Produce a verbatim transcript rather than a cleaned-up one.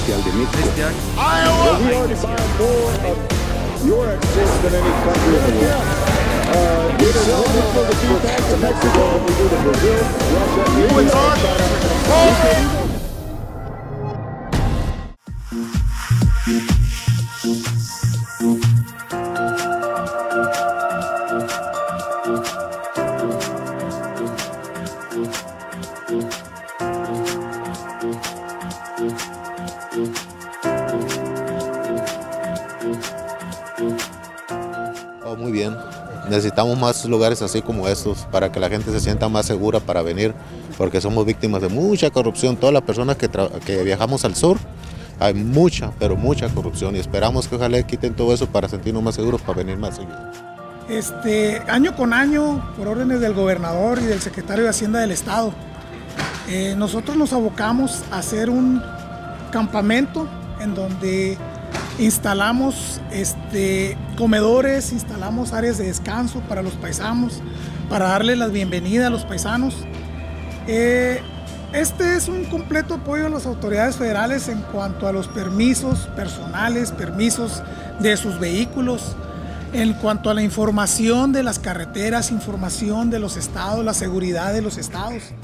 Social de México. Este año. Well, we already buy more of your exports than any country in the world. Uh, we do wonderful to feed back to Mexico than we do to Brazil, Russia, India, China. Oh, muy bien. Necesitamos más lugares así como estos para que la gente se sienta más segura para venir, porque somos víctimas de mucha corrupción. Todas las personas que, que viajamos al sur, hay mucha, pero mucha corrupción y esperamos que ojalá quiten todo eso para sentirnos más seguros, para venir más seguido. Este, año con año, por órdenes del gobernador y del secretario de Hacienda del Estado, eh, nosotros nos abocamos a hacer un campamento en donde instalamos este, comedores, instalamos áreas de descanso para los paisanos, para darles la bienvenida a los paisanos. Eh, este es un completo apoyo a las autoridades federales en cuanto a los permisos personales, permisos de sus vehículos, en cuanto a la información de las carreteras, información de los estados, la seguridad de los estados.